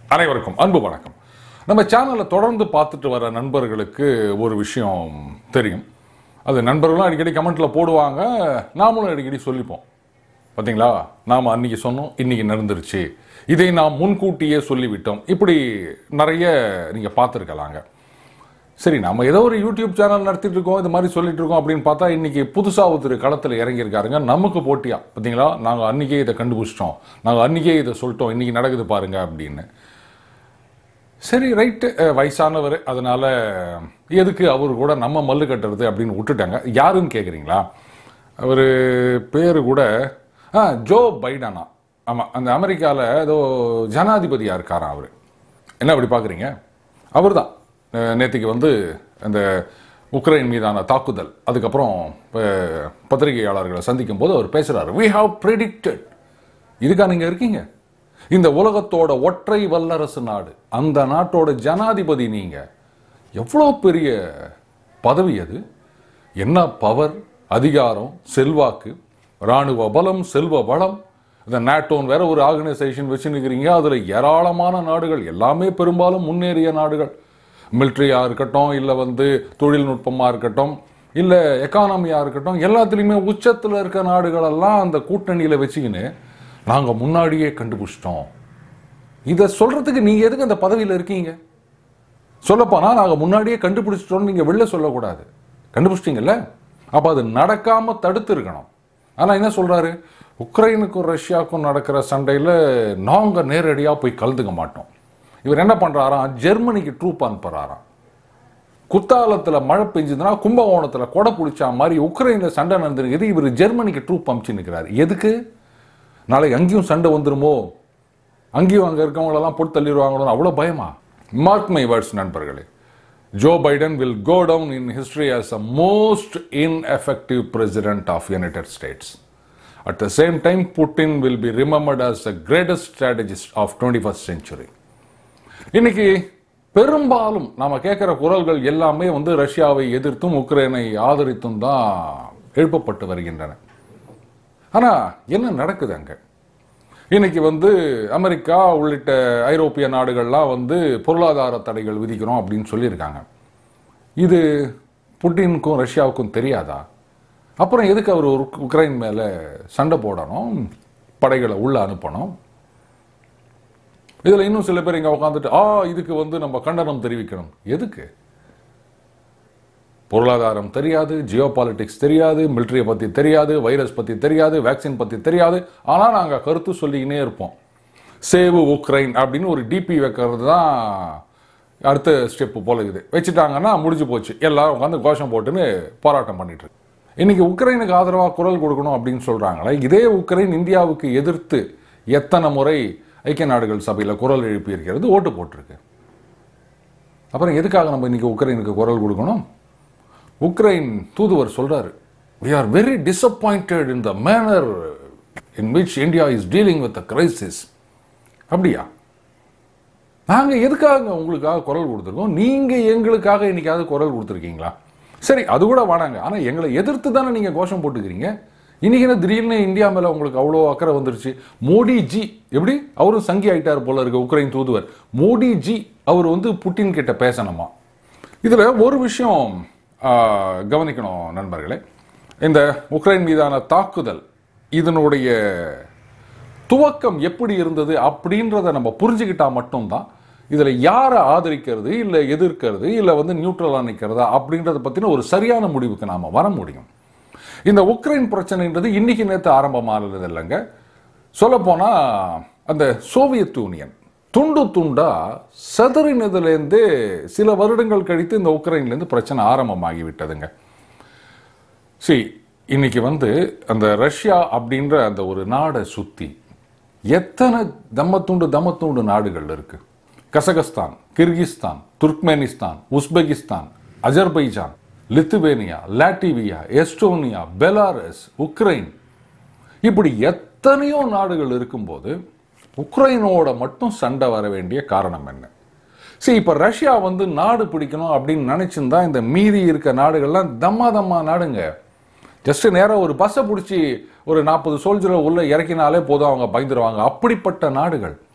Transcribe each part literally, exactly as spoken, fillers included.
அனைவருக்கும் அன்பு வணக்கம். நம்ம சேனலை தொடர்ந்து பார்த்துட்டு வர நண்பர்களுக்கு ஒரு விஷயம் தெரியும். அது நண்பர்களும் அடிக்கடி கமெண்ட்டில் போடுவாங்க, நாமளும் அடிக்கடி சொல்லிப்போம். பார்த்தீங்களா, நாம் அன்றைக்கி சொன்னோம், இன்றைக்கி நடந்துருச்சு, இதை நாம் முன்கூட்டியே சொல்லிவிட்டோம், இப்படி நிறைய நீங்கள் பார்த்துருக்கலாங்க. சரி, நம்ம ஏதோ ஒரு யூடியூப் சேனல் நடத்திட்டு இருக்கோம், இது மாதிரி சொல்லிட்டு இருக்கோம் அப்படின்னு பார்த்தா இன்றைக்கி புதுசாக ஒருத்தர் களத்தில் இறங்கியிருக்காருங்க. நமக்கு போட்டியா, பார்த்தீங்களா, நாங்கள் அன்றைக்கே இதை கண்டுபிடிச்சிட்டோம், நாங்கள் அன்றைக்கே இதை சொல்லிட்டோம், இன்றைக்கி நடக்குது பாருங்க அப்படின்னு. சரி, ரைட்டு, வயசானவர், அதனால் எதுக்கு அவர் கூட நம்ம மல்லு கட்டுறது அப்படின்னு விட்டுட்டாங்க. யாருன்னு கேட்குறீங்களா? அவர் பேர் கூட ஆ ஜோ பைடனா. ஆமாம், அந்த அமெரிக்காவில் ஏதோ ஜனாதிபதியாக இருக்காராம் அவர். என்ன அப்படி பார்க்குறீங்க? அவர் தான் நேற்றுக்கு வந்து அந்த உக்ரைன் மீதான தாக்குதல், அதுக்கப்புறம் பத்திரிகையாளர்களை சந்திக்கும் போது அவர் பேசுகிறார், we have predicted. இதுக்கா நீங்கள் இருக்கீங்க? இந்த உலகத்தோட ஒற்றை வல்லரசு நாடு, அந்த நாட்டோட ஜனாதிபதி நீங்க. எவ்வளோ பெரிய பதவி அது! என்ன பவர், அதிகாரம், செல்வாக்கு, இராணுவ பலம், செல்வ வளம். இந்த நேட்டோன்னு வேற ஒரு ஆர்கனைசேஷன் வச்சுருக்கிறீங்க. அதில் ஏராளமான நாடுகள், எல்லாமே பெரும்பாலும் முன்னேறிய நாடுகள். மிலிட்ரியாக இருக்கட்டும், இல்லை வந்து தொழில்நுட்பமாக இருக்கட்டும், இல்லை எக்கானமியாக இருக்கட்டும், எல்லாத்துலேயுமே உச்சத்தில் இருக்க நாடுகளெல்லாம் அந்த கூட்டணியில் வச்சுக்கின்னு நாங்கள் முன்னாடியே கண்டுபிடிச்சிட்டோம். இதை சொல்கிறதுக்கு நீங்கள் எதுக்கு அந்த பதவியில் இருக்கீங்க? சொல்லப்போனால் நாங்கள் முன்னாடியே கண்டுபிடிச்சிட்டோன்னு நீங்கள் வெளில சொல்லக்கூடாது. கண்டுபிடிச்சிட்டிங்கல்ல, அப்போ அது நடக்காமல் தடுத்து இருக்கணும். ஆனால் என்ன சொல்கிறாரு, உக்ரைனுக்கும் ரஷ்யாவுக்கும் நடக்கிற சண்டையில் நாங்கள் நேரடியாக போய் கலந்துக்க மாட்டோம். இவர் என்ன பண்ணுறாராம், ஜெர்மனிக்கு ட்ரூப் அனுப்புகிறாராம். குத்தாலத்தில் மழை பெஞ்சதுன்னா கும்பகோணத்தில் கொடை பிடிச்சா மாதிரி உக்ரைனில் சண்டை நடந்துருக்குது, இவர் ஜெர்மனிக்கு ட்ரூப் அனுப்பிச்சு நிற்கிறார். எதுக்கு? நாளைக்கு அங்கேயும் சண்டை வந்துருமோ, அங்கேயும் அங்கே இருக்கவங்களெல்லாம் போட்டு தள்ளிடுவாங்களோ, அவ்வளோ பயமா? மார்க் மை வேர்ட்ஸ் நண்பர்களே, Joe Biden will go down in history as a most ineffective president of United States. At the same time Putin will be remembered as the greatest strategist of twenty first century. இன்னைக்கு பெரும்பாலும் நாம கேட்குற குரல்கள் எல்லாமே வந்து ரஷ்யாவை எதிர்த்தும் உக்ரைனை ஆதரித்தும் தான் எழுப்பப்பட்டு வருகின்றன. ஆனால் என்ன நடக்குது அங்கே? இன்னைக்கு வந்து அமெரிக்கா உள்ளிட்ட ஐரோப்பிய நாடுகள்லாம் வந்து பொருளாதார தடைகள் விதிக்கிறோம் அப்படின்னு சொல்லியிருக்காங்க. இது புட்டினுக்கும் ரஷ்யாவுக்கும் தெரியாதா? அப்புறம் எதுக்கு அவர் உக்ரைன் மேலே சண்டை போடணும், படைகளை உள்ள அனுப்பணும்? இதில் இன்னும் சில பேர் இங்கே உட்காந்துட்டு ஆ இதுக்கு வந்து நம்ம கண்டனம் தெரிவிக்கணும். எதுக்கு? பொருளாதாரம் தெரியாது, ஜியோ பாலிட்டிக்ஸ் தெரியாது, மிலிட்ரியை பற்றி தெரியாது, வைரஸ் பற்றி தெரியாது, வேக்சின் பற்றி தெரியாது, ஆனால் நாங்கள் கருத்து சொல்லிக்கினே இருப்போம். சேவ் உக்ரைன் அப்படின்னு ஒரு டிபி வைக்கிறது தான் அடுத்த ஸ்டெப்பு போல இது. வச்சுட்டாங்கன்னா முடிஞ்சு போச்சு, எல்லாரும் உட்காந்து கோஷம் போட்டுன்னு போராட்டம் பண்ணிட்டு இருக்கு. இன்னைக்கு உக்ரைனுக்கு ஆதரவாக குரல் கொடுக்கணும் அப்படின்னு சொல்கிறாங்களே, இதே உக்ரைன் இந்தியாவுக்கு எதிர்த்து எத்தனை முறை ஐக்கிய நாடுகள் சபையில் குரல் எழுப்பி இருக்கிறது, ஓட்டு போட்டிருக்கு. அப்புறம் எதுக்காக நம்ம இன்னைக்கு உக்ரைனுக்கு குரல் கொடுக்கணும்? உக்ரைன் தூதுவர் சொல்றாரு, we are very disappointed in the manner in which India is dealing with the crisis. அப்படியா? நாங்க எதுக்காக உங்களுக்காக குரல் கொடுத்துருக்கோம், நீங்க எங்களுக்காக இன்னைக்காவது குரல் கொடுத்துருக்கீங்களா? சரி, அது கூட வேணாங்க, ஆனா எங்களை எதிர்த்து தானே நீங்க கோஷம் போட்டுக்கிறீங்க. இன்னைக்கு என்ன திடீர்னு இந்தியா மேல உங்களுக்கு அவ்வளோ அக்கறை வந்துருச்சு? மோடிஜி எப்படி, அவரும் சங்கி ஆயிட்டார் போல இருக்கு உக்ரைன் தூதுவர். மோடிஜி அவர் வந்து புட்டின் கிட்ட பேசணுமா? இதுல ஒரு விஷயம் கவனிக்கணும் நண்பர்களே. இந்த உக்ரைன் மீதான தாக்குதல், இதனுடைய துவக்கம் எப்படி இருந்தது அப்படின்றத நம்ம புரிஞ்சுக்கிட்டா மட்டும்தான் இதில் யாரை ஆதரிக்கிறது, இல்லை எதிர்க்கிறது, இல்லை வந்து நியூட்ரலாக நிற்கிறதா அப்படின்றத பற்றின ஒரு சரியான முடிவுக்கு நாம் வர முடியும். இந்த உக்ரைன் பிரச்சனைன்றது இன்னைக்கு நேற்று ஆரம்பமானது இல்லைங்க. சொல்லப்போனால் அந்த சோவியத் யூனியன் துண்டு துண்டா சதறினதுலேருந்து சில வருடங்கள் கழித்து இந்த உக்ரைன்லேருந்து பிரச்சனை ஆரம்பமாகிவிட்டதுங்க. சரி, இன்னைக்கு வந்து அந்த ரஷ்யா அப்படின்ற அந்த ஒரு நாடை சுற்றி எத்தனை தம்மத்துண்டு தம்மத்துண்டு நாடுகள் இருக்கு. Kazakhstan, Kyrgyzstan, Turkmenistan, Uzbekistan, Azerbaijan, Lithuania, Latvia, Estonia, Belarus, Ukraine, இப்படி எத்தனையோ நாடுகள் இருக்கும்போது உக்ரைனோட மட்டும் சண்டை வர வேண்டிய காரணம் என்ன? சரி, இப்போ ரஷ்யா வந்து நாடு பிடிக்கணும் அப்படின்னு நினைச்சிருந்தா இந்த மீதி இருக்க நாடுகள்லாம் தம்மா தம்மா நாடுங்க. ஜஸ்ட் நேரம் ஒரு பஸ்ஸை பிடிச்சி ஒரு நாற்பது சோல்ஜரை உள்ள இறக்கினாலே போதும், அவங்க பயந்துருவாங்க. அப்படிப்பட்ட நாடுகள்.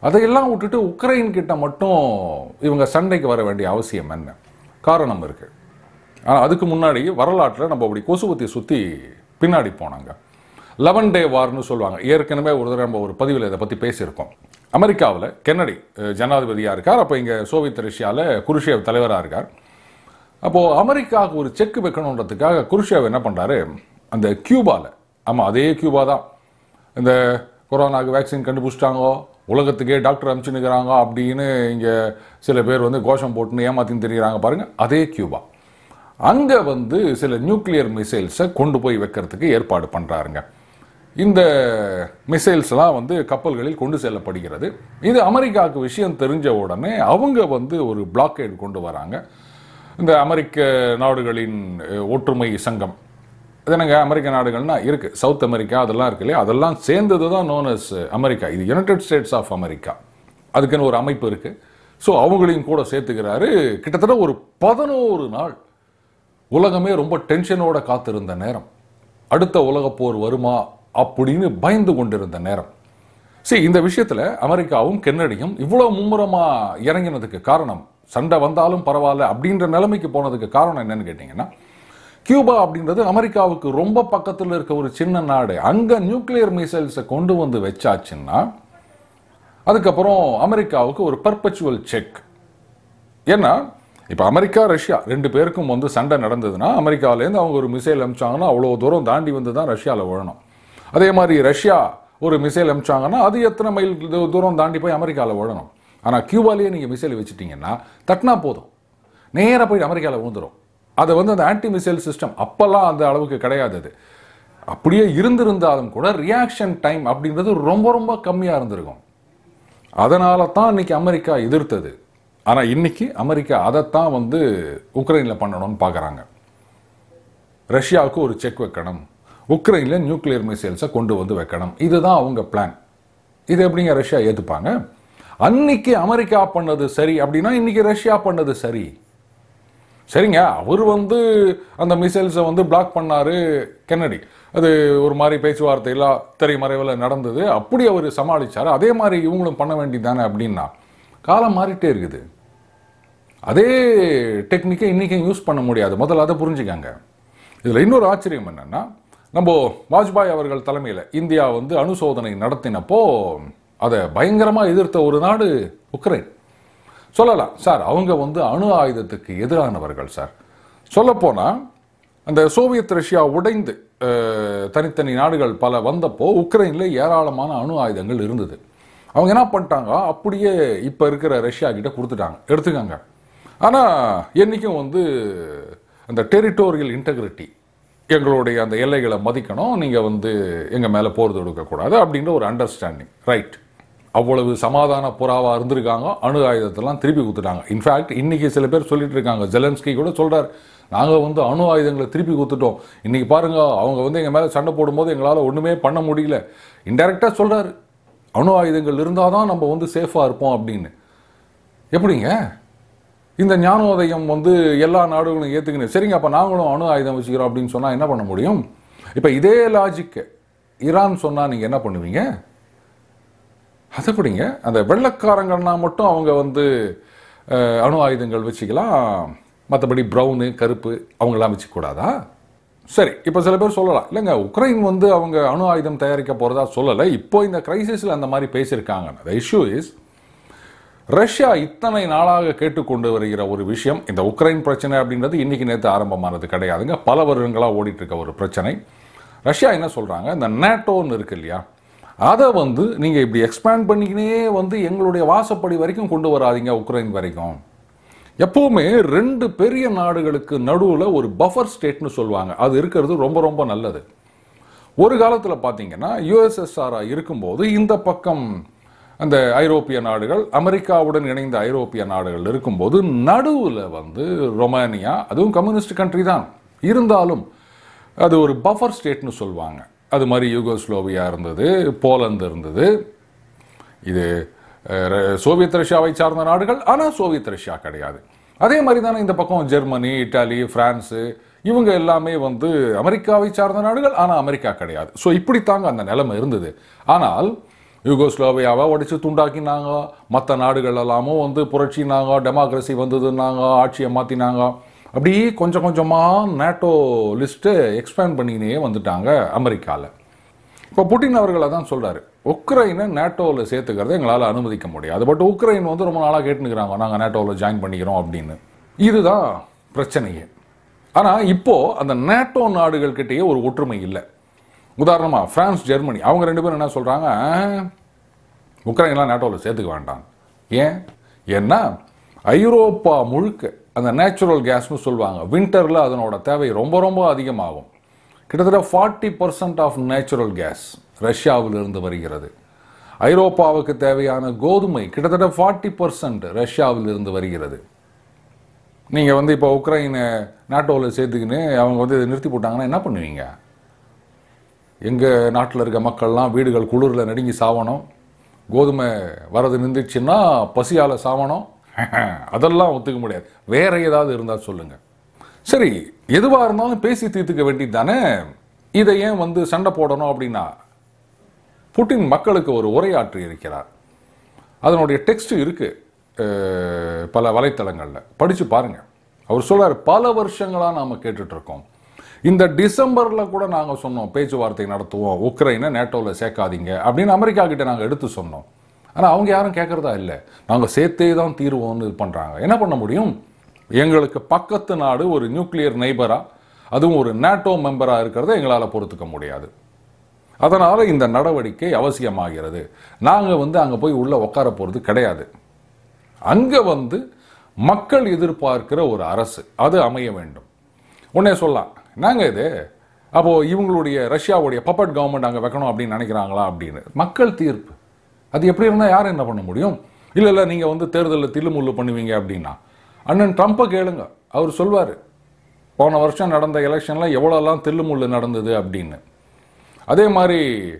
அதையெல்லாம் விட்டுட்டு உக்ரைன் கிட்ட மட்டும் இவங்க சண்டைக்கு வர வேண்டிய அவசியம் என்ன? காரணம் இருக்கு. ஆனால் அதுக்கு முன்னாடி வரலாற்றில் நம்ம அப்படி கொசுவத்தி சுற்றி பின்னாடி போனாங்க. லெவன் டே வார்னு சொல்லுவாங்க. ஏற்கனவே ஒரு தடவை நம்ம ஒரு பதிவில் இதை பற்றி பேசியிருக்கோம். அமெரிக்காவில் கென்னடி ஜனாதிபதியாக இருக்கார். அப்போ இங்கே சோவியத் ரஷ்யாவில் குருஷேவ் தலைவராக இருக்கார். அப்போது அமெரிக்காவுக்கு ஒரு செக் வைக்கணுன்றதுக்காக குருஷேவ் என்ன பண்ணுறாரு, அந்த கியூபாவில், ஆமாம் அதே கியூபா தான், இந்த கொரோனாவுக்கு வேக்சின் கண்டுபிடிச்சிட்டாங்கோ, உலகத்துக்கே டாக்டர் அனுப்பிச்சுன்னுக்கிறாங்க அப்படின்னு இங்கே சில பேர் வந்து கோஷம் போட்டுன்னு ஏமாத்தின்னு தெரிகிறாங்க பாருங்கள், அதே கியூபா. அங்கே வந்து சில நியூக்ளியர் மிசைல்ஸை கொண்டு போய் வைக்கிறதுக்கு ஏற்பாடு பண்ணுறாருங்க. இந்த மிசைல்ஸ்லாம் வந்து கப்பல்களில் கொண்டு செல்லப்படுகிறது. இது அமெரிக்காவுக்கு விஷயம் தெரிஞ்ச உடனே அவங்க வந்து ஒரு பிளாக்கேட் கொண்டு வராங்க. இந்த அமெரிக்க நாடுகளின் ஒற்றுமை சங்கம், அது என்னங்க அமெரிக்க நாடுகள்னா இருக்குது, சவுத் அமெரிக்கா அதெல்லாம் இருக்கு இல்லையா, அதெல்லாம் சேர்ந்தது தான் நோன் அஸ் அமெரிக்கா. இது யுனைடெட் ஸ்டேட்ஸ் ஆஃப் அமெரிக்கா, அதுக்குன்னு ஒரு அமைப்பு இருக்குது. ஸோ அவங்களையும் கூட சேர்த்துக்கிறாரு. கிட்டத்தட்ட ஒரு பதினோரு நாள் உலகமே ரொம்ப டென்ஷனோட காத்திருந்த நேரம், அடுத்த உலகப் போர் வருமா அப்படின்னு பயந்து கொண்டிருந்த நேரம். சரி, இந்த விஷயத்தில் அமெரிக்காவும் கென்னடியும் இவ்வளோ மும்முரமாக இறங்கினதுக்கு காரணம், சண்டை வந்தாலும் பரவாயில்ல அப்படின்ற நிலைமைக்கு போனதுக்கு காரணம் என்னன்னு கேட்டிங்கன்னா, கியூபா அப்படின்றது அமெரிக்காவுக்கு ரொம்ப பக்கத்தில் இருக்க ஒரு சின்ன நாடு. அங்கே நியூக்ளியர் மிசைல்ஸை கொண்டு வந்து வச்சாச்சுன்னா அதுக்கப்புறம் அமெரிக்காவுக்கு ஒரு பர்பச்சுவல் செக். ஏன்னா இப்போ அமெரிக்கா ரஷ்யா ரெண்டு பேருக்கும் வந்து சண்டை நடந்ததுன்னா, அமெரிக்காவிலேருந்து அவங்க ஒரு மிசைல் அனுப்பிச்சாங்கன்னா அவ்வளோ தூரம் தாண்டி வந்து தான் ரஷ்யாவில் விழணும். அதே மாதிரி ரஷ்யா ஒரு மிசைல் அனுப்பிச்சாங்கன்னா அது எத்தனை மைல் தூரம் தாண்டி போய் அமெரிக்காவில் விழணும். ஆனால் கியூபாலேயே நீங்கள் மிசைல் வச்சுட்டிங்கன்னா தட்டினா போதும், நேராக போய் அமெரிக்காவில் விழுந்துடும். அதை வந்து அந்த ஆன்டி மிசைல் சிஸ்டம் அப்போல்லாம் அந்த அளவுக்கு கிடையாது. அது அப்படியே இருந்திருந்தாலும் கூட ரியாக்ஷன் டைம் அப்படின்றது ரொம்ப ரொம்ப கம்மியாக இருந்திருக்கும். அதனால தான் இன்னைக்கு அமெரிக்கா எதிர்த்தது. ஆனால் இன்னைக்கு அமெரிக்கா அதைத்தான் வந்து உக்ரைனில் பண்ணணும்னு பார்க்குறாங்க. ரஷ்யாவுக்கு ஒரு செக் வைக்கணும், உக்ரைனில் நியூக்ளியர் மிசைல்ஸை கொண்டு வந்து வைக்கணும், இதுதான் அவங்க பிளான். இது எப்படிங்க ரஷ்யா ஏற்றுப்பாங்க? அன்னைக்கு அமெரிக்கா பண்ணது சரி அப்படின்னா இன்னைக்கு ரஷ்யா பண்ணது சரி. சரிங்க, அவர் வந்து அந்த மிசைல்ஸை வந்து பிளாக் பண்ணாரு கென்னடி, அது ஒரு மாதிரி பேச்சுவார்த்தையெல்லாம் திரைமறைவில் நடந்தது, அப்படி அவர் சமாளித்தார். அதே மாதிரி இவங்களும் பண்ண வேண்டியதானே அப்படின்னா காலம் மாறிட்டே இருக்குது. அதே டெக்னிக்கை இன்றைக்கும் யூஸ் பண்ண முடியாது. முதல்ல அதை புரிஞ்சுக்காங்க. இதில் இன்னொரு ஆச்சரியம் என்னென்னா, நம்ம வாஜ்பாய் அவர்கள் தலைமையில் இந்தியா வந்து அணு சோதனை நடத்தினப்போ அதை பயங்கரமாக எதிர்த்த ஒரு நாடு உக்ரைன். சொல்லலாம் சார் அவங்க வந்து அணு ஆயுதத்துக்கு எதிரானவர்கள் சார். சொல்லப்போனால் அந்த சோவியத் ரஷ்யா உடைந்து தனித்தனி நாடுகள் பல வந்தப்போ உக்ரைனில் ஏராளமான அணு ஆயுதங்கள் இருந்தது. அவங்க என்ன பண்ணிட்டாங்க, அப்படியே இப்போ இருக்கிற ரஷ்யா கிட்ட கொடுத்துட்டாங்க, எடுத்துக்காங்க. ஆனால் என்றைக்கும் வந்து அந்த டெரிட்டோரியல் இன்டெகிரிட்டி, எங்களுடைய அந்த எல்லைகளை மதிக்கணும், நீங்கள் வந்து எங்கள் மேலே போர் தொடுக்கக்கூடாது அப்படின்ற ஒரு அண்டர்ஸ்டாண்டிங். ரைட், அவ்வளவு சமாதான புறாவாக இருந்திருக்காங்க. அணு ஆயுதத்தெல்லாம் திருப்பி கொடுத்துட்டாங்க. இன்ஃபேக்ட் இன்றைக்கி சில பேர் சொல்லிட்டு இருக்காங்க, ஜெலன்ஸ்கி கூட சொல்கிறார், நாங்கள் வந்து அணு ஆயுதங்களை திருப்பி கொடுத்துட்டோம். இன்றைக்கி பாருங்கள், அவங்க வந்து எங்கள் மேலே சண்டை போடும்போது எங்களால் ஒன்றுமே பண்ண முடியல. இன்டெரக்டாக சொல்கிறாரு, அணு ஆயுதங்கள் இருந்தால் தான் நம்ம வந்து சேஃபாக இருப்போம் அப்படின்னு. எப்படிங்க இந்த ஞானோதயம் வந்து எல்லா நாடுகளும் ஏற்றுக்கணும்? சரிங்க, அப்போ நாங்களும் அணு ஆயுதம் வச்சுக்கிறோம் அப்படின்னு சொன்னால் என்ன பண்ண முடியும்? இப்போ இதே லாஜிக்கு ஈரான் சொன்னால் நீங்கள் என்ன பண்ணுவீங்க? அது எப்படிங்க? அந்த வெள்ளைக்காரங்கன்னா மட்டும் அவங்க வந்து அணு ஆயுதங்கள் வச்சுக்கலாம், மற்றபடி ப்ரௌனு கருப்பு அவங்களாம் வச்சுக்கூடாதா? சரி, இப்போ சில பேர் சொல்லலாம், இல்லைங்க உக்ரைன் வந்து அவங்க அணு ஆயுதம் தயாரிக்க போகிறதா சொல்லலை, இப்போ இந்த கிரைசிஸில் அந்த மாதிரி பேசியிருக்காங்க. த இஷ்யூ இஸ், ரஷ்யா இத்தனை நாளாக கேட்டுக்கொண்டு வருகிற ஒரு விஷயம், இந்த உக்ரைன் பிரச்சனை அப்படின்றது இன்றைக்கி நேற்று ஆரம்பமானது கிடையாதுங்க, பல வருடங்களாக ஓடிட்டுருக்க ஒரு பிரச்சனை. ரஷ்யா என்ன சொல்கிறாங்க, இந்த நேட்டோன்னு இருக்கு இல்லையா, அதை வந்து நீங்கள் இப்படி எக்ஸ்பேண்ட் பண்ணிக்கினே வந்து எங்களுடைய வாசப்படி வரைக்கும் கொண்டு வராதிங்க, உக்ரைன் வரைக்கும். எப்போவுமே ரெண்டு பெரிய நாடுகளுக்கு நடுவில் ஒரு பஃபர் ஸ்டேட்னு சொல்லுவாங்க, அது இருக்கிறது ரொம்ப ரொம்ப நல்லது. ஒரு காலத்தில் பார்த்தீங்கன்னா யூஎஸ்எஸ்ஆர் இருக்கும்போது இந்த பக்கம் அந்த ஐரோப்பிய நாடுகள், அமெரிக்காவுடன் இணைந்த ஐரோப்பிய நாடுகள் இருக்கும்போது நடுவில் வந்து ரொமானியா, அதுவும் கம்யூனிஸ்ட் கண்ட்ரி தான் இருந்தாலும் அது ஒரு பஃபர் ஸ்டேட்னு சொல்லுவாங்க. அது மாதிரி யூகோஸ்லோவியா இருந்தது, போலந்து இருந்தது. இது சோவியத் ரஷ்யாவை சார்ந்த நாடுகள், ஆனால் சோவியத் ரஷ்யா கிடையாது. அதே மாதிரி தானே இந்த பக்கம் ஜெர்மனி, இட்டாலி, பிரான்ஸு, இவங்க எல்லாமே வந்து அமெரிக்காவை சார்ந்த நாடுகள், ஆனால் அமெரிக்கா கிடையாது. ஸோ இப்படித்தாங்க அந்த நிலைமை இருந்தது. ஆனால் யூகோஸ்லாவியாவை உடைச்சு துண்டாக்கினாங்க, மற்ற நாடுகள் எல்லாமும் வந்து புரட்சினாங்க, டெமோக்ரஸி வந்ததுன்னாங்க, ஆட்சியை மாற்றினாங்க. அப்படி கொஞ்சம் கொஞ்சமாக நேட்டோ லிஸ்ட்டு எக்ஸ்பேண்ட் பண்ணினே வந்துட்டாங்க அமெரிக்காவில். இப்போ புட்டின் அவர்கள் தான் சொல்கிறாரு, உக்ரைனை நேட்டோவில் சேர்த்துக்கிறத எங்களால் அனுமதிக்க முடியாது. பட் உக்ரைன் வந்து ரொம்ப நாளாக கேட்டுனுக்கிறாங்க, நாங்கள் நேட்டோவில் ஜாயின் பண்ணிக்கிறோம் அப்படின்னு. இதுதான் பிரச்சனையே. ஆனால் இப்போது அந்த நேட்டோ நாடுகள் கிட்டேயே ஒரு ஒற்றுமை இல்லை. உதாரணமாக பிரான்ஸ், ஜெர்மனி அவங்க ரெண்டு பேரும் என்ன சொல்கிறாங்க, உக்ரைன்லாம் நேட்டோவில் சேர்த்துக்க வேண்டாம். ஏன்? ஏன்னா ஐரோப்பா முழுக்க அந்த நேச்சுரல் கேஸ்னு சொல்லுவாங்க, வின்டரில் அதனோட தேவை ரொம்ப ரொம்ப அதிகமாகும். கிட்டத்தட்ட forty percent of natural gas ரஷ்யாவிலிருந்து வருகிறது. ஐரோப்பாவுக்கு தேவையான கோதுமை கிட்டத்தட்ட ஃபார்ட்டி பர்சன்ட் ரஷ்யாவிலிருந்து வருகிறது. நீங்கள் வந்து இப்போ உக்ரைனை நேட்டோவில் சேர்த்துக்கின்னு அவங்க வந்து இதை நிறுத்தி போட்டாங்கன்னா என்ன பண்ணுவீங்க? எங்கள் நாட்டில் இருக்க மக்கள்லாம் வீடுகள் குளிரில் நடுங்கி சாவணும், கோதுமை வரது நின்றுச்சுன்னா பசியால் சாவணும். அதெல்லாம் ஒத்துக்க முடியாது. வேற ஏதாவது இருந்தால் சொல்லுங்கள். சரி, எதுவாக இருந்தாலும் பேசி தீர்த்துக்க வேண்டியது தானே. இதை ஏன் வந்து சண்டை போடணும் அப்படின்னா, புட்டின் மக்களுக்கு ஒரு உரையாற்றி இருக்கிறார். அதனுடைய டெக்ஸ்ட் இருக்கு பல வலைத்தளங்களில், படித்து பாருங்கள். அவர் சொல்றார், பல வருஷங்களாக நாம் கேட்டுட்டு இருக்கோம், இந்த டிசம்பரில் கூட நாங்கள் சொன்னோம் பேச்சுவார்த்தை நடத்துவோம், உக்ரைனை நேட்டோவில் சேர்க்காதீங்க அப்படின்னு அமெரிக்கா கிட்ட நாங்கள் எடுத்து சொன்னோம். ஆனால் அவங்க யாரும் கேட்குறதா இல்லை, நாங்கள் சேர்த்தே தான் தீர்வோம்னு இது பண்ணுறாங்க. என்ன பண்ண முடியும்? எங்களுக்கு பக்கத்து நாடு ஒரு நியூக்ளியர் நெய்பராக, அதுவும் ஒரு நேட்டோ மெம்பராக இருக்கிறத எங்களால் பொறுத்துக்க முடியாது. அதனால் இந்த நடவடிக்கை அவசியமாகிறது. நாங்கள் வந்து அங்கே போய் உள்ளே உட்கார போகிறது கிடையாது. அங்கே வந்து மக்கள் எதிர்பார்க்கிற ஒரு அரசு அது அமைய வேண்டும். உடனே சொல்லலாம், நாங்கள் இது அப்போது இவங்களுடைய ரஷ்யாவுடைய பப்பட் கவர்மெண்ட் அங்கே வைக்கணும் அப்படின்னு நினைக்கிறாங்களா அப்படின்னு. மக்கள் தீர்ப்பு அது எப்படி இருந்தால் யாரும் என்ன பண்ண முடியும்? இல்லை இல்லை நீங்கள் வந்து தேர்தலில் தில்லுமுள்ளு பண்ணுவீங்க அப்படின்னா அண்ணன் ட்ரம்ப்பை கேளுங்க, அவர் சொல்வார் போன வருஷம் நடந்த எலெக்ஷனில் எவ்வளோலாம் தில்லுமுள்ளு நடந்தது அப்படின்னு. அதே மாதிரி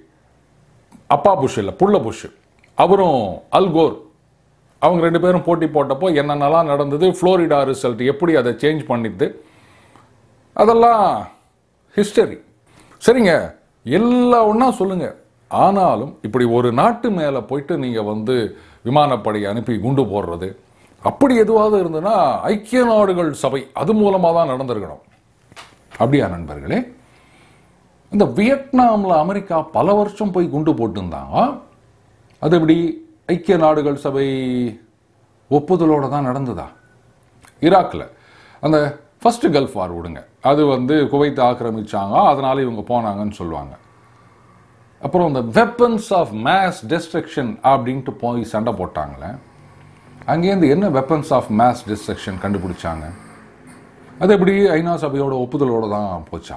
அப்பா புஷ் இல்லை புள்ள புஷ், அவரும் அல்கோர், அவங்க ரெண்டு பேரும் போட்டி போட்டப்போ என்னென்னலாம் நடந்தது, ஃப்ளோரிடா ரிசல்ட் எப்படி அதை சேஞ்ச் பண்ணிட்டு, அதெல்லாம் ஹிஸ்டரி. சரிங்க, எல்லாம் ஒன்றா சொல்லுங்க. ஆனாலும் இப்படி ஒரு நாட்டு மேலே போயிட்டு நீங்கள் வந்து விமானப்படை அனுப்பி குண்டு போடுறது அப்படி எதுவாவது இருந்ததுன்னா ஐக்கிய நாடுகள் சபை அது மூலமாக தான் நடந்திருக்கணும். அப்படியா நண்பர்களே? இந்த வியட்நாமில் அமெரிக்கா பல வருஷம் போய் குண்டு போட்டுருந்தாங்க, அது எப்படி ஐக்கிய நாடுகள் சபை ஒப்புதலோடு தான் நடந்ததா? ஈராக்கில் அந்த ஃபர்ஸ்ட் கல்ஃப் வார் விடுங்க, அது வந்து குவைத்தை ஆக்கிரமிச்சாங்க, அதனால இவங்க போனாங்கன்னு சொல்லுவாங்க. அப்புறம் இந்த வெப்பன்ஸ் ஆஃப் மேஸ் டெஸ்ட்ரக்ஷன் அப்படின்ட்டு போய் சண்டை போட்டாங்களே, அங்கேருந்து என்ன வெப்பன்ஸ் ஆஃப் மேஸ் டிஸ்ட்ரக்ஷன் கண்டுபிடிச்சாங்க? அது எப்படி ஐநா சபையோட ஒப்புதலோடு தான் போச்சா?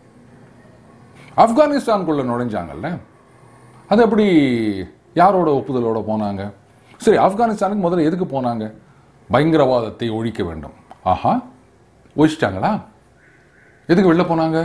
ஆப்கானிஸ்தானுக்குள்ளே நுழைஞ்சாங்கல்ல, அது எப்படி யாரோட ஒப்புதலோடு போனாங்க? சரி, ஆப்கானிஸ்தானுக்கு முதல்ல எதுக்கு போனாங்க? பயங்கரவாதத்தை ஒழிக்க வேண்டும். ஆஹா, ஒழிச்சிட்டாங்களா? எதுக்கு வெளில போனாங்க?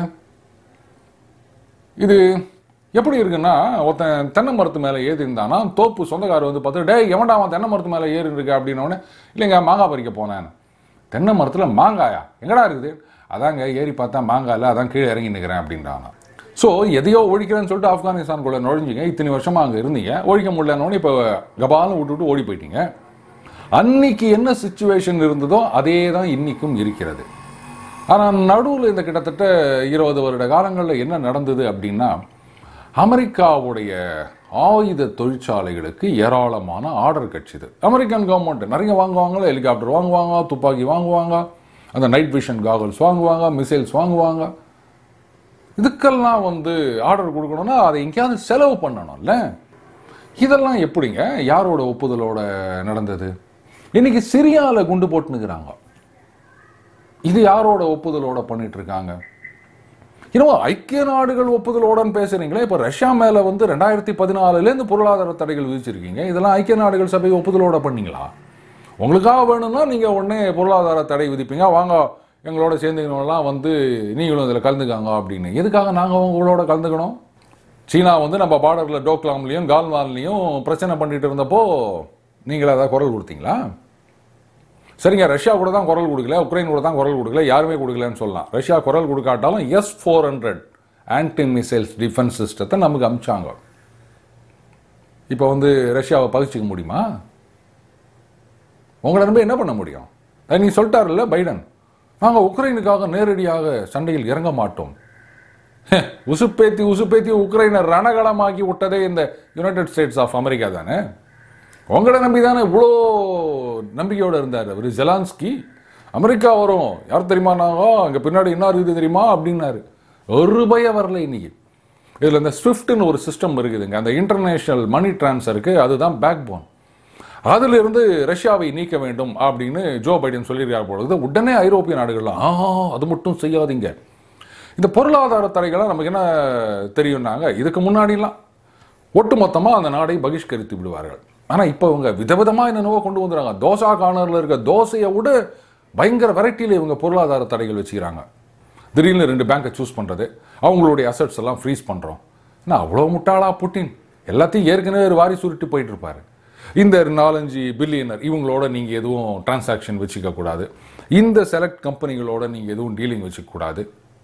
இது எப்படி இருக்குன்னா, ஒருத்தன் தென்னை மரத்து மேலே ஏறி இருந்தானா, தோப்பு சொந்தக்காரர் வந்து பார்த்து, டே எவன்டா அவன் தென்னை மரத்து மேலே ஏறி இருக்கு அப்படின்னோடனே, இல்லைங்க மாங்காய் பறிக்க போனேன். தென்னை மரத்தில் மாங்காயா எங்கடா இருக்குது? அதாங்க ஏறி பார்த்தா மாங்காய் இல்லை, அதான் கீழே இறங்கி நிற்கிறேன் அப்படின்றாங்க. ஸோ எதையோ ஒழிக்கிறேன்னு சொல்லிட்டு ஆப்கானிஸ்தானுக்குள்ளே நுழைஞ்சிங்க, இத்தனை வருஷமாக அங்கே இருந்தீங்க, ஒழிக்க முடியலன்னு இப்போ கபாலும் விட்டுவிட்டு ஓடி போயிட்டீங்க. அன்னைக்கு என்ன சிச்சுவேஷன் இருந்ததோ அதே தான் இன்னைக்கும் இருக்கிறது. ஆனால் நடுவில் இந்த கிட்டத்தட்ட இருபது வருட காலங்களில் என்ன நடந்தது அப்படின்னா, அமெரிக்காவுடைய ஆயுத தொழிற்சாலைகளுக்கு ஏராளமான ஆர்டர் கிடைச்சிது. அமெரிக்கன் கவர்மெண்ட் நிறைய வாங்குவாங்க, ஹெலிகாப்டர் வாங்குவாங்க, துப்பாக்கி வாங்குவாங்க, அந்த நைட் விஷன் காகல்ஸ் வாங்குவாங்க, மிசைல்ஸ் வாங்குவாங்க. இதுக்கெல்லாம் வந்து ஆர்டர் கொடுக்கணும்னா அதை எங்கேயாவது செலவு பண்ணணும்ல. இதெல்லாம் எப்படிங்க யாரோட ஒப்புதலோட நடந்தது? இன்னைக்கு சிரியாவில் குண்டு போட்டுனுக்கிறாங்க, இது யாரோட ஒப்புதலோட பண்ணிட்டு இருக்காங்க? இன்னும் ஐக்கிய நாடுகள் ஒப்புதலோடன்னு பேசுறீங்களே, இப்போ ரஷ்யா மேலே வந்து ரெண்டாயிரத்தி பதினாலுலேருந்து பொருளாதார தடைகள் விதிச்சிருக்கீங்க, இதெல்லாம் ஐக்கிய நாடுகள் சபை ஒப்புதலோட பண்ணீங்களா? உங்களுக்காக வேணும்னா நீங்கள் உடனே பொருளாதார தடை விதிப்பீங்க, வாங்க எங்களோட சேர்ந்துக்கணும்லாம் வந்து நீங்களும் இதில் கலந்துக்காங்க அப்படின்னு. எதுக்காக நாங்கள் உங்களோட கலந்துக்கணும்? சீனா வந்து நம்ம பார்டரில் டோக்லாம்லேயும் கால்வான்லேயும் பிரச்சனை பண்ணிட்டு இருந்தப்போ நீங்கள் அதை குரல் கொடுத்தீங்களா? சரிங்க, ரஷ்யா கூட தான் குரல் கொடுக்கல, உக்ரைன் கூட தான் குரல் கொடுக்கல, யாருமே கொடுக்கலன்னு சொல்லலாம். ரஷ்யா குரல் கொடுக்காட்டாலும் S four hundred anti missiles defence சிஸ்டத்தை நமக்கு அமிச்சாங்க. இப்போ வந்து ரஷ்யாவை பகிச்சிக்க முடியுமா? உங்களை நம்ப என்ன பண்ண முடியும்? நீ சொல்லிட்டாருல்ல பைடன், நாங்கள் உக்ரைனுக்காக நேரடியாக சண்டையில் இறங்க மாட்டோம். உசுப்பேத்தி உசுப்பேத்தி உக்ரைனை ரணகளமாக்கி விட்டதே இந்த யுனைடெட் ஸ்டேட்ஸ் ஆஃப் அமெரிக்கா தானே. உங்களை நம்பி தானே இவ்வளோ நம்பிக்கையோடு இருந்தார் அவர் ஜெலான்ஸ்கி. அமெரிக்கா வரும், யார் தெரியுமா, நாங்கள் அங்கே பின்னாடி என்ன இருக்குது தெரியுமா அப்படின்னாரு. ஒரு பயம் வரல. இன்னைக்கு இதில் இந்த ஸ்விஃப்ட்னு ஒரு சிஸ்டம் இருக்குதுங்க, அந்த இன்டர்நேஷனல் மணி டிரான்ஸ்ஃபருக்கு, அதுதான் பேக் போன். அதிலிருந்து ரஷ்யாவை நீக்க வேண்டும் அப்படின்னு ஜோ பைடன் சொல்லியிருக்கார் பொழுது உடனே ஐரோப்பிய நாடுகள்லாம் ஆஹா அது மட்டும் செய்யாதீங்க. இந்த பொருளாதார தடைகளாக நமக்கு என்ன தெரியும்னாங்க, இதுக்கு முன்னாடிலாம் ஒட்டுமொத்தமாக அந்த நாடை பகிஷ்கரித்து விடுவார்கள். ஆனால் இப்போ இவங்க விதவிதமாக என்னென்னவோ கொண்டு வந்துடுறாங்க. தோசா கார்னரில் இருக்க தோசையை விட பயங்கர வெரைட்டியில் இவங்க பொருளாதார தடைகள் வச்சுக்கிறாங்க. திடீர்னு ரெண்டு பேங்கை சூஸ் பண்ணுறது, அவங்களுடைய அசட்ஸ் எல்லாம் ஃப்ரீஸ் பண்ணுறோம். நான் அவ்வளோ முட்டாளா புட்டின், எல்லாத்தையும் ஏற்கனவே ஒரு வாரி சுருட்டி போயிட்டு இருப்பாரு. இந்த நாலஞ்சு பில்லியனர் இவங்களோட நீங்கள் எதுவும் டிரான்சாக்ஷன் வச்சுக்கக்கூடாது, இந்த செலக்ட் கம்பெனிகளோட நீங்கள் எதுவும் டீலிங் வச்சுக்கக்கூடாது.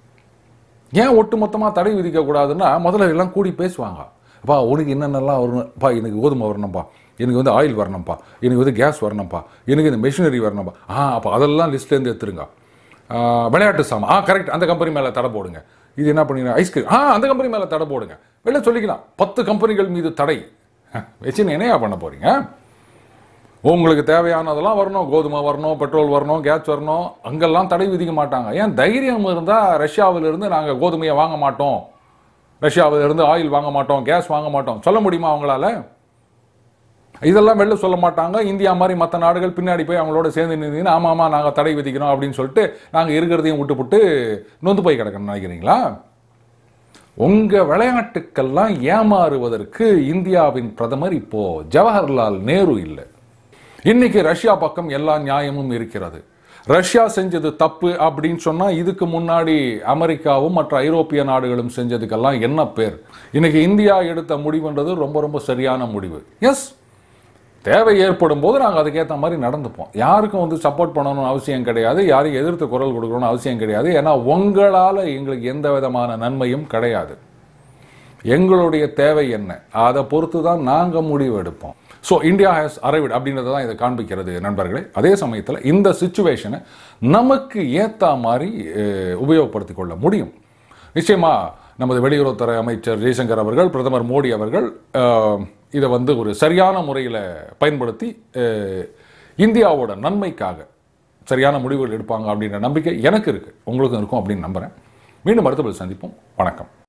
ஏன் ஒட்டு மொத்தமாக தடை விதிக்கக்கூடாதுன்னா, முதல்ல எல்லாம் கூடி பேசுவாங்க. அப்பா உனக்கு என்னென்னலாம் வரணும்ப்பா, எனக்கு கோதுமை வரணும்ப்பா, எனக்கு வந்து ஆயில் வரணும்ப்பா, எனக்கு வந்து கேஸ் வரணும்ப்பா, எனக்கு இந்த மெஷினரி வரணும்ப்பா. ஆ அப்போ அதெல்லாம் லிஸ்ட்லேருந்து எடுத்துருங்க. விளையாட்டு சாமான், ஆ கரெக்ட், அந்த கம்பெனி மேலே தடை போடுங்க. இது என்ன பண்ணிங்க, ஐஸ்கிரீம், ஆ அந்த கம்பெனி மேலே தடை போடுங்க. வெளில சொல்லிக்கலாம், பத்து கம்பெனிகள் மீது தடை வச்சுன்னு என்னையா பண்ண போகிறீங்க? உங்களுக்கு தேவையானதெல்லாம் வரணும், கோதுமை வரணும், பெட்ரோல் வரணும், கேஸ் வரணும், அங்கெல்லாம் தடை விதிக்க மாட்டாங்க. ஏன் தைரியம் இருந்தால் ரஷ்யாவிலிருந்து நாங்கள் கோதுமையை வாங்க மாட்டோம், ரஷ்யாவிலிருந்து ஆயில் வாங்க மாட்டோம், கேஸ் வாங்க மாட்டோம் சொல்ல முடியுமா அவங்களால? இதெல்லாம் வெளில சொல்ல மாட்டாங்க. இந்தியா மாதிரி மற்ற நாடுகள் பின்னாடி போய் அவங்களோட சேர்ந்து நின்றீங்கன்னா ஆமாம் ஆமாம் நாங்கள் தடை விதிக்கிறோம் அப்படின்னு சொல்லிட்டு நாங்கள் இருக்கிறதையும் விட்டுப்புட்டு நொந்து போய் கிடக்கணும்னு நினைக்கிறீங்களா? உங்கள் விளையாட்டுக்கெல்லாம் ஏமாறுவதற்கு இந்தியாவின் பிரதமர் இப்போ ஜவஹர்லால் நேரு இல்லை. இன்னைக்கு ரஷ்யா பக்கம் எல்லா நியாயமும் இருக்கிறது. ரஷ்யா செஞ்சது தப்பு அப்படின்னு சொன்னால் இதுக்கு முன்னாடி அமெரிக்காவும் மற்ற ஐரோப்பிய நாடுகளும் செஞ்சதுக்கெல்லாம் என்ன பேர்? இன்னைக்கு இந்தியா எடுத்த முடிவுன்றது ரொம்ப ரொம்ப சரியான முடிவு. எஸ், தேவை ஏற்படும் போது நாங்கள் அதுக்கேற்ற மாதிரி நடந்துப்போம். யாருக்கும் வந்து சப்போர்ட் பண்ணணும்னு அவசியம் கிடையாது, யாரையும் எதிர்த்து குரல் கொடுக்கணும்னு அவசியம் கிடையாது. ஏன்னா உங்களால் எங்களுக்கு எந்த விதமான நன்மையும் கிடையாது. எங்களுடைய தேவை என்ன அதை பொறுத்து தான் நாங்கள் முடிவு எடுப்போம். ஸோ இந்தியா ஹேஸ் அரைவ்ட் அப்படின்றத தான் இதை காண்பிக்கிறது நண்பர்களே. அதே சமயத்தில் இந்த சிச்சுவேஷனை நமக்கு ஏற்ற மாதிரி உபயோகப்படுத்தி கொள்ள முடியும். நிச்சயமாக நமது வெளியுறவுத்துறை அமைச்சர் ஜெய்சங்கர் அவர்கள், பிரதமர் மோடி அவர்கள் இதை வந்து ஒரு சரியான முறையில் பயன்படுத்தி இந்தியாவோட நன்மைக்காக சரியான முடிவுகள் எடுப்பாங்க அப்படின்ற நம்பிக்கை எனக்கு இருக்குது, உங்களுக்கும் இருக்கும் அப்படின்னு நம்புகிறேன். மீண்டும் அடுத்த சந்திப்போம். வணக்கம்.